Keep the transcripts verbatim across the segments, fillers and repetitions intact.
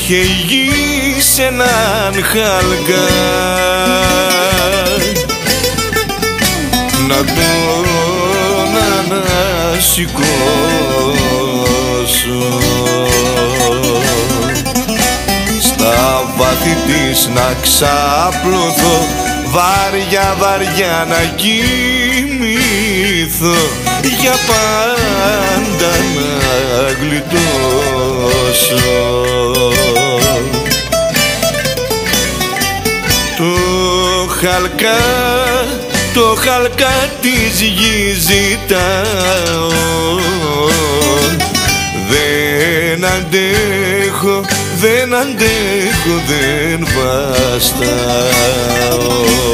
είχε γη σε έναν χαλκά να τον ανασηκώσω, στα βάθη της να ξαπλωθώ, βάρια βαριά να κοιμηθώ, για πάντα να γλιτώσω. Το χαλκά, το χαλκά της γης ζητάω, δεν αντέχω, δεν αντέχω, δεν βαστάω.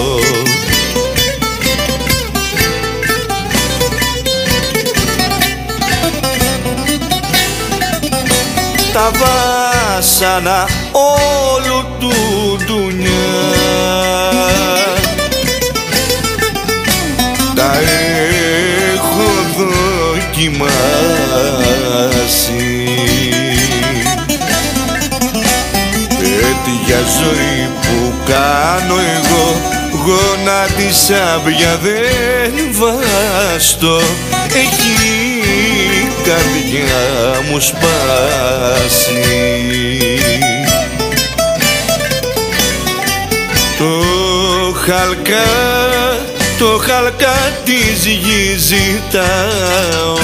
Τα βάσανα όλου του ντουνιά τα έχω δοκιμάσει, τέτοια ζωή που κάνω εγώ, γονάτισα πια δεν βάστο, έχει η καρδιά μου σπάσει. Το χαλκά, το χαλκά της γης ζητάω,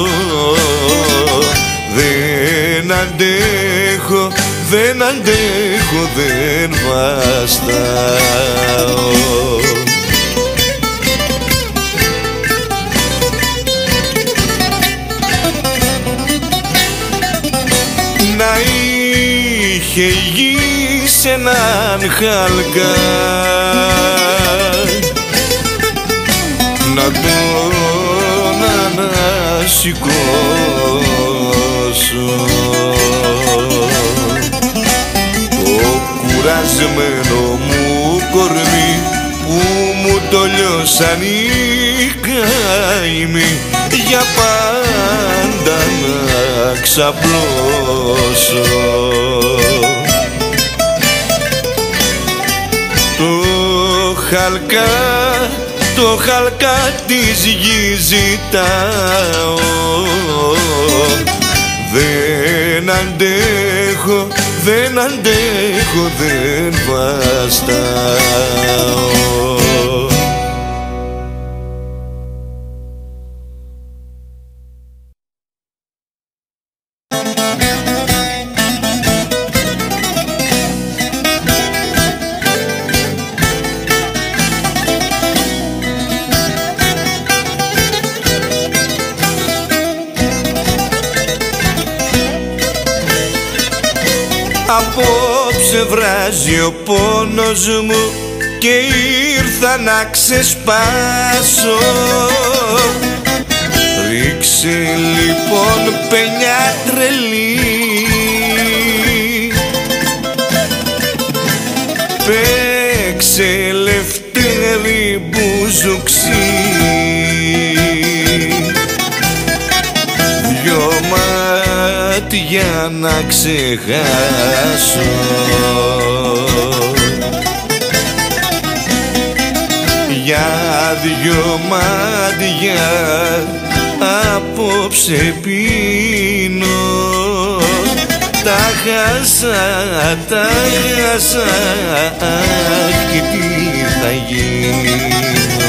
δεν αντέχω, δεν αντέχω, δεν βαστάω. Να είχε γη σε έναν χαλκά να τον ανασηκώσω, το κουρασμένο μου κορμί που μου το λιώσαν οι καημοί, για πάντα να ξαπλώσω. Το χαλκά, το χαλκά της γης ζητάω, δεν αντέχω, δεν αντέχω, δεν βαστάω. Απόψε βράζει ο πόνος μου και ήρθα να ξεσπάσω. Ρίξε λοιπόν παινιά τρελή, παίξε λευτέρη μπουζουξή, δυο μάτια να ξεχάσω. Για δυο μάτια απόψε πίνω, τα χάσα, τα χάσα, αχ, και τι θα γίνω.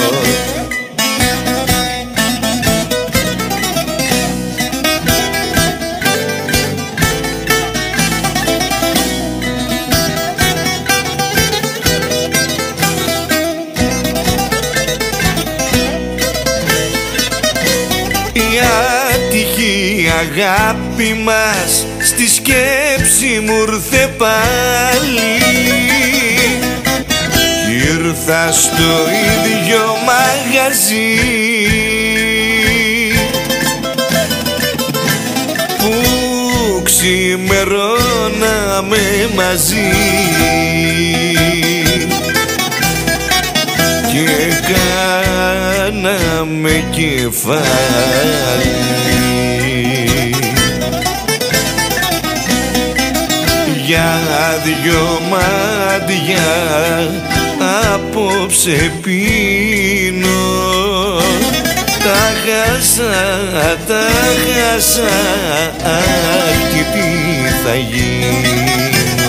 Αγάπη μας στη σκέψη μου ήρθε πάλι, ήρθα στο ίδιο μαγαζί που ξημερώναμε μαζί και κάναμε κεφάλι. για δυο μάτια απόψε πίνω. Τα χάσα, τα χάσα, αχ, και τι θα γίνω.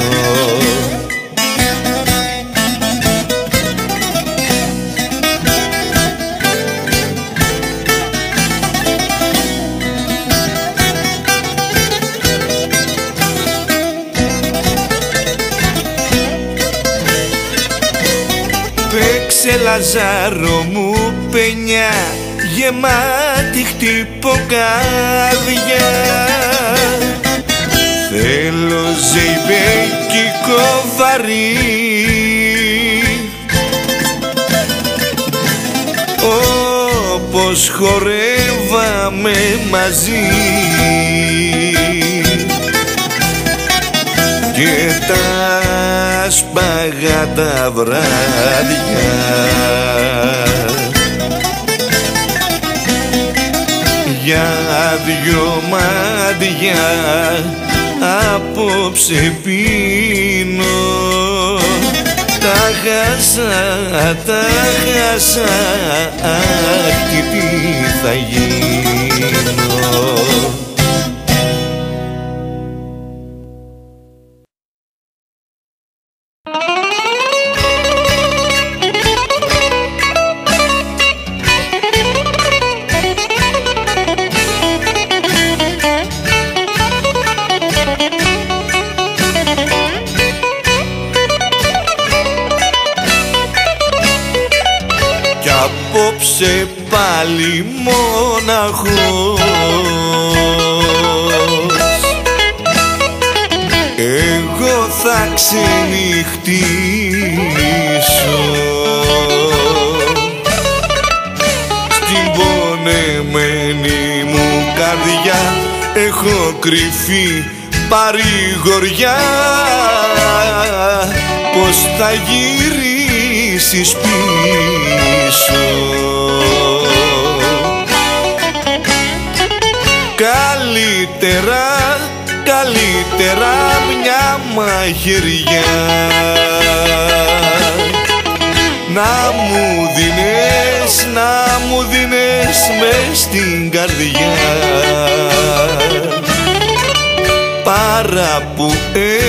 Παίξε Λαζάρο μου παινιά, γεμάτη χτυποκάρδια. Θέλω ζεϊμπέκικο βαρύ, όπως χορεύαμε μαζί και τα σπαγά τα βράδια. Για δυο μάτια απόψε πίνω. Τα χάσα, τα χάσα, αχ, και τι θα γίνω. Απόψε πάλι μόναχος, εγώ θα ξενυχτήσω. Στην πονεμένη μου καρδιά έχω κρυφή παρηγοριά. Πως θα γυρίσεις πίσω? Καλύτερα, καλύτερα μια μαχαιριά να μου δίνες, να μου δίνες μες στην καρδιά, παρά που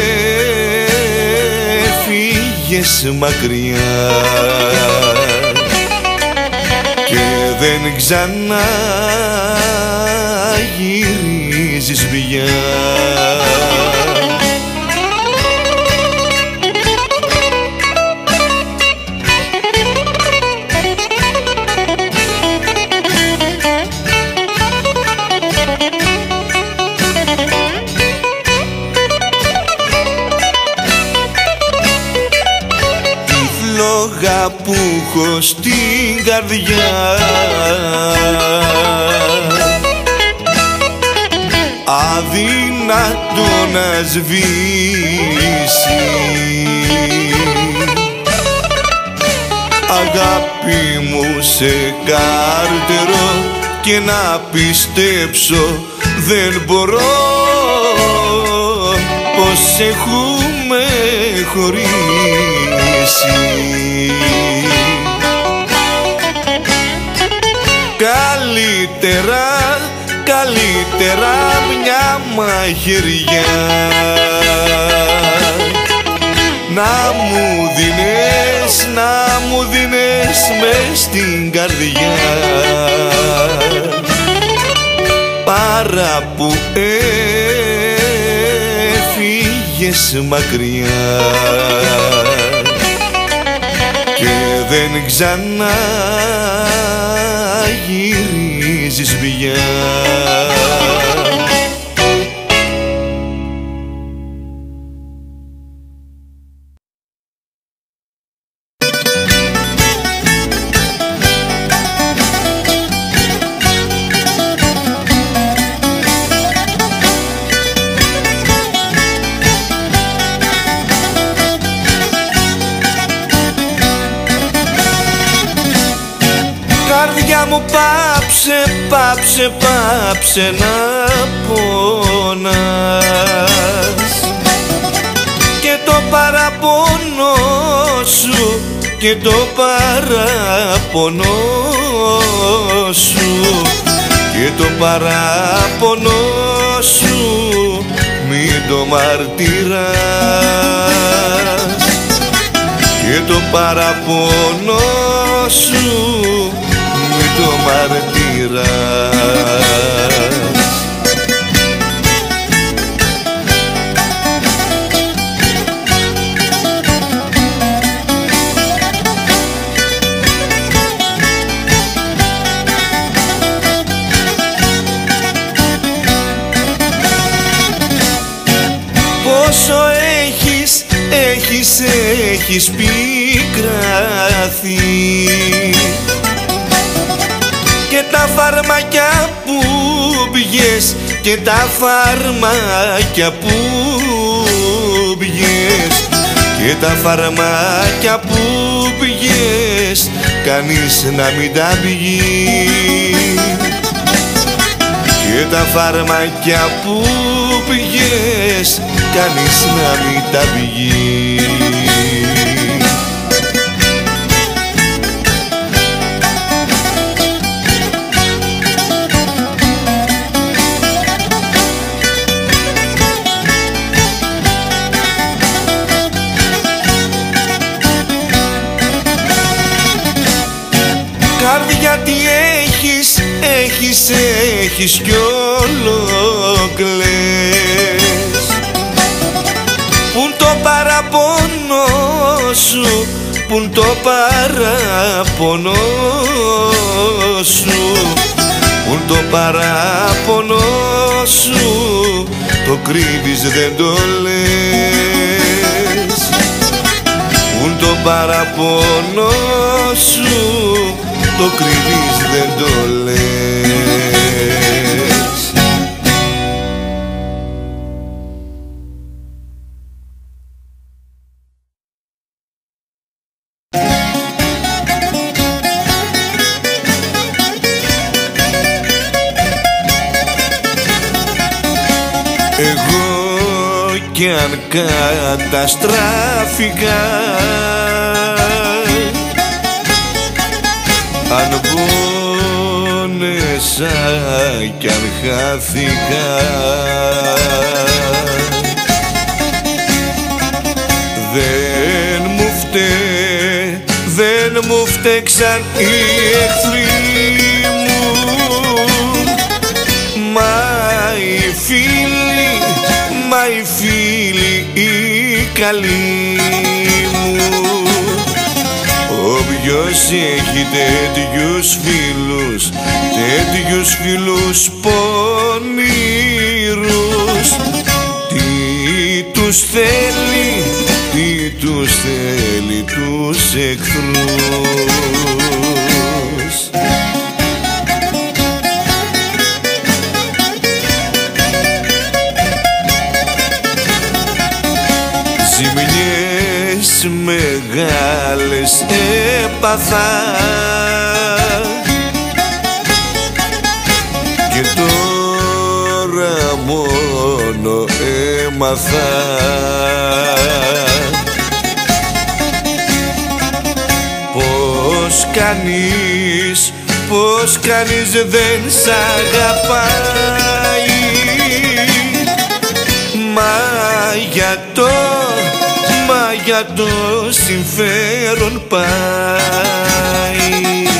έφυγες μακριά και δεν ξανά γυρίζεις πια. Που έχω στην καρδιά αδύνατο να σβήσει, αγάπη μου σε κάρτερο και να πιστέψω δεν μπορώ πως έχουμε χωρίσει. Καλύτερα, καλύτερα μια μαχαιριά να μου δίνες, να μου δίνες μες στην καρδιά, παρά που έφυγες μακριά και δεν ξανά γυρίζεις πια. Καρδιά μου πάψε, πάψε, πάψε να πονάς. παραπονό σου και το παραπονό σου και το παραπονό σου μην το μαρτυράς και το παραπονό σου μην το μαρτυράς. Πόσο έχεις, έχεις, έχεις πικραθεί και τα φαρμακιά που πηγες και τα φαρμακιά που πηγες και τα φαρμακιά που πηγες κανείς να μην τα πηγεί και τα φαρμακιά που πηγες κανείς να μην τα πηγεί. Καρδιά τι έχεις, έχεις, έχεις κι όλο κλαις. Πουν το παραπονό σου, πουν το παραπονό σου, πουν το παραπονό σου, το κρύβεις δεν το λες. Πουν το παραπονό σου, το κρύβεις δεν το λες. Εγώ κι αν καταστράφηκα, αν πόνεσα κι αν χάθηκα, δεν μου φταίει, δεν μου φταίξαν οι εχθροί μου, μα οι φίλοι, μα οι φίλοι οι καλοί μου. Όποιος έχει τέτοιους φίλους, τέτοιους φίλους πονηρούς, τι τους θέλει, τι τους θέλει τους εχθρούς. Ζημιές μεγάλες έπαθα και τώρα μόνο έμαθα πως κανείς, πως κανείς δεν σ' αγαπάει, μα για το, μα για το συμφέρον πάει.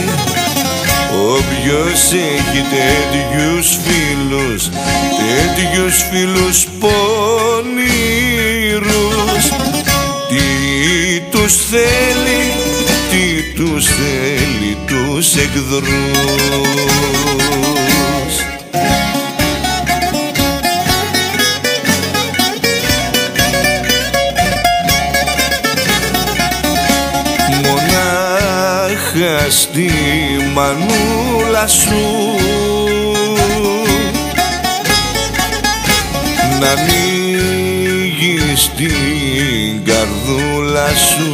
Όποιος έχει τέτοιους φίλους, τέτοιους φίλους πονηρούς, τι τους θέλει, τι τους θέλει τους εχθρούς. Μονάχα στη μανούλα σου να ανοίγεις την καρδούλα σου,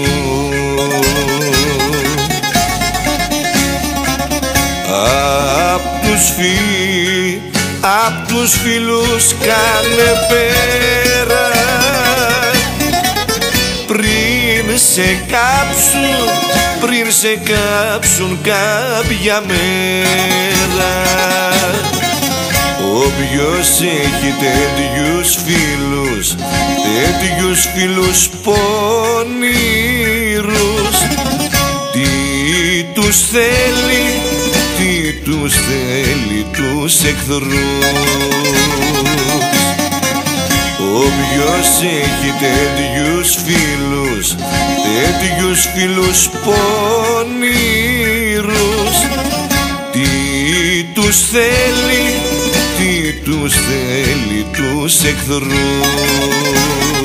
απ' τους φίλους, απ' τους φίλους κάνε πέρα, σε κάψουν, πριν σε κάψουν κάποια μέρα. Όποιος έχει τέτοιους φίλους, τέτοιους φίλους πονηρούς, τι τους θέλει, τι τους θέλει τους εχθρούς. Όποιος έχει τέτοιους φίλους, τέτοιους φίλους πονηρούς, τι τους θέλει, τι τους θέλει τους εχθρούς.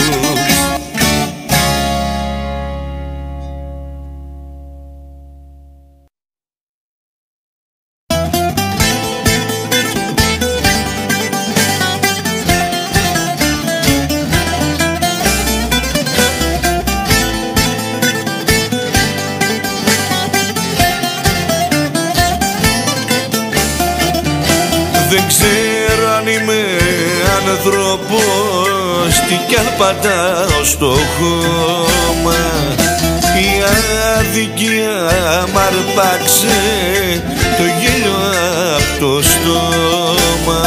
Δεν ξέρω αν είμαι άνθρωπος, τι κι αν πατάω στο χώμα. Η αδικία μ' αρπάξε το γέλιο απ' το στόμα.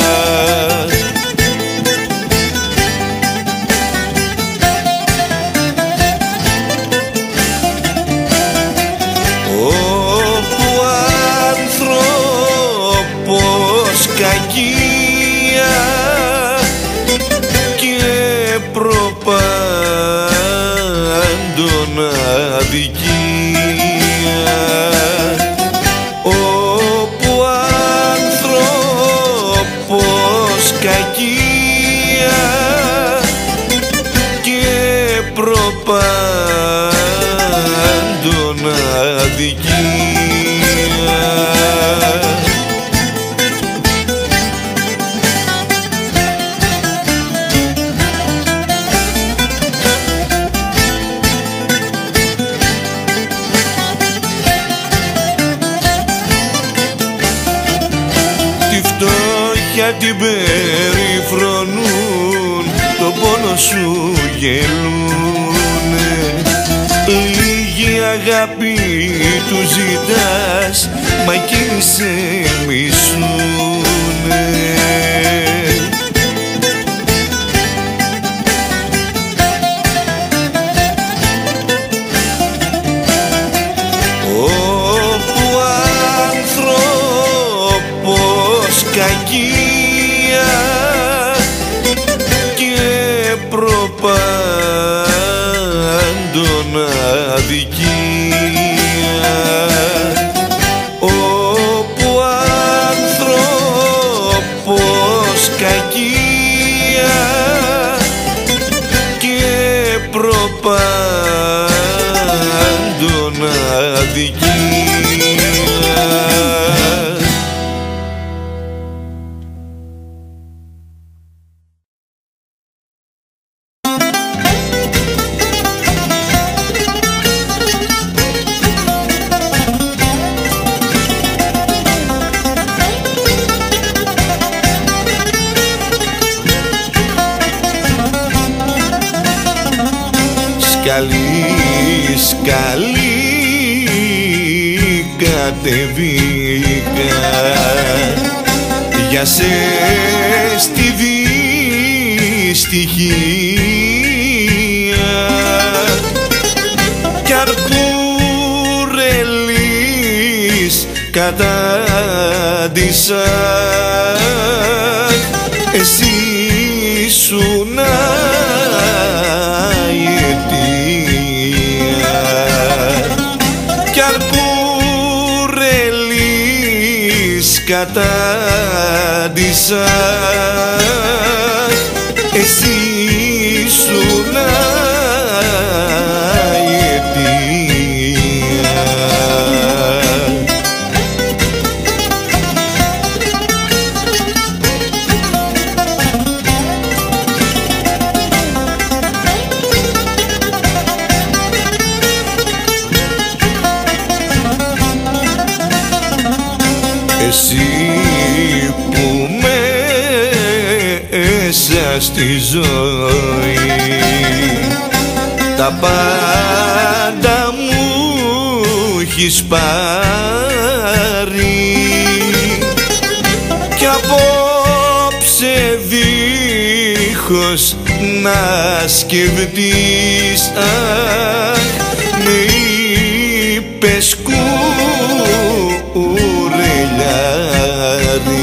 Κακία και προπάντων αδικία, όπου άνθρωπος κακία και προπάντων αδικία. Την περιφρονούν, τον πόνο σου γελούνε. Λίγη αγάπη του ζητάς, μα εκείνοι σε μισούνε. Όπου άνθρωπος κακία και προπάντων αδικία, όπου άνθρωπος κακία και προπάντων αδικία. Σκαλί, σκαλί κατεβήκα για σε στη δυστυχία κι αρκούρελης κατάντησα, εσύ σου να κι αρκούρελης κατάντησα, εσύ σου να εσύ που μέσα στη ζωή τα πάντα μου έχεις πάρει κι απόψε δίχως να σκεφτείς αχ με είπες κουρελιάρι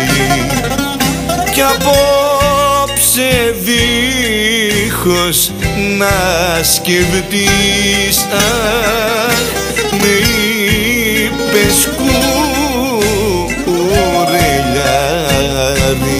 κι απόψε δίχως να σκεφτείς αχ με είπες κουρελιάρι.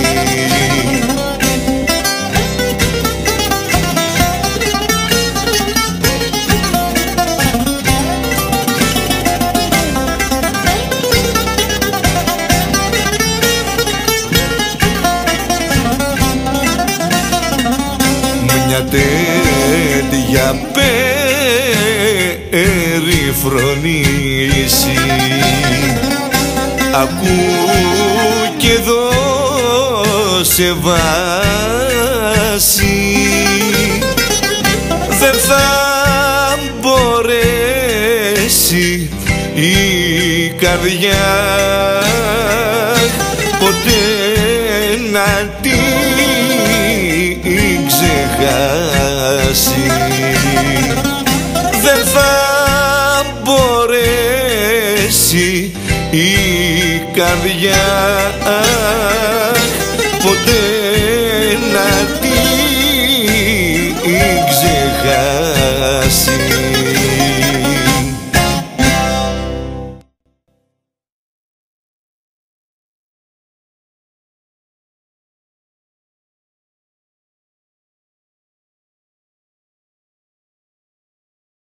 Μια τέτοια περιφρονήσει ακού και εδώ σε βάση δεν θα μπορέσει η καρδιά ποτέ να την ξεχάσει, δεν θα μπορέσει η καρδιά ποτέ να την ξεχάσει.